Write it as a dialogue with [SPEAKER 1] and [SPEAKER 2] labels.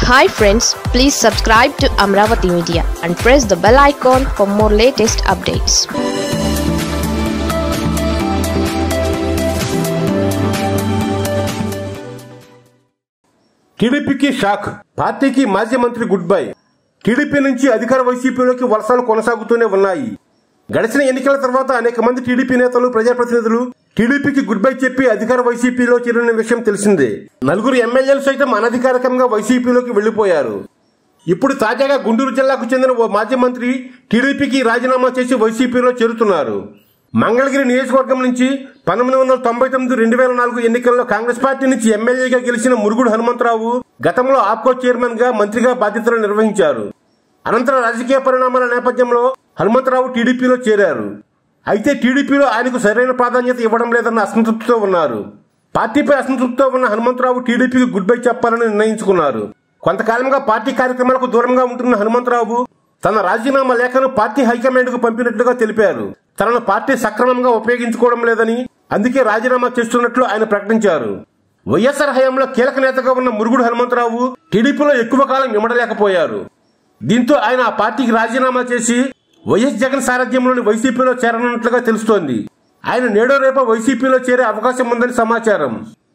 [SPEAKER 1] Hi friends, please subscribe to Amravati Media and press the bell icon for more latest updates.
[SPEAKER 2] టీడీపీకి షాక్, పార్టీకి మాజీ మంత్రి good bye. TDP నుంచి అధికార వైసీపీలోకి వలసలు కొనసాగుతూనే ఉన్నాయి. గడిచిన ఎన్నికల తర్వాత అనేక మంది టీడీపీ నేతలు, ప్రజాప్రతినిధులు టీడీపీకి గుడ్ బై చెప్పి అధికార వైసీపీలో చేరిన విషయం తెలిసిందే. నలుగురు ఎమ్మెల్యేలు సైతం అనధికారికంగా వైసీపీలోకి వెళ్లిపోయారు. ఇప్పుడు తాజాగా గుంటూరు జిల్లాకు చెందిన ఓ మాజీ మంత్రి టీడీపీకి రాజీనామా చేసి వైసీపీలో చేరుతున్నారు. మంగళగిరి నియోజకవర్గం నుంచి 1999-2004 ఎన్నికల్లో కాంగ్రెస్ పార్టీ నుంచి ఎమ్మెల్యేగా గెలిచిన మురుగుడు హనుమంతరావు గతంలో ఆప్కో చైర్మన్ గా, మంత్రిగా బాధ్యతలు నిర్వహించారు. అనంతరం రాజకీయ పరిణామాల నేపథ్యంలో హనుమంతరావు టీడీపీలో చేరారు. అయితే టీడీపీలో ఆయనకు సరైన ప్రాధాన్యత ఇవ్వడం లేదన్న అసంతృప్తితో ఉన్నారు. పార్టీపై అసంతృప్తితో ఉన్న హనుమంతరావు టీడీపీకి గుడ్ బై చెప్పాలని నిర్ణయించుకున్నారు. కొంతకాలంగా పార్టీ కార్యక్రమాలకు దూరంగా ఉంటున్న హనుమంతరావు తన రాజీనామా లేఖను పార్టీ హైకమాండ్ కు పంపినట్లుగా తెలిపారు. తనను పార్టీ సక్రమంగా ఉపయోగించుకోవడం లేదని, అందుకే రాజీనామా చేస్తున్నట్లు ఆయన ప్రకటించారు. వైఎస్ఆర్ హయాంలో కీలక నేతగా ఉన్న మురుగుడు హనుమంతరావు టీడీపీలో ఎక్కువ కాలం ఇమడలేకపోయారు. దీంతో ఆయన ఆ పార్టీకి రాజీనామా చేసి వైఎస్ జగన్ సారథ్యంలోని వైసీపీలో చేరనున్నట్లుగా తెలుస్తోంది. ఆయన నేడో రేపో వైసీపీలో చేరే అవకాశం ఉందని సమాచారం.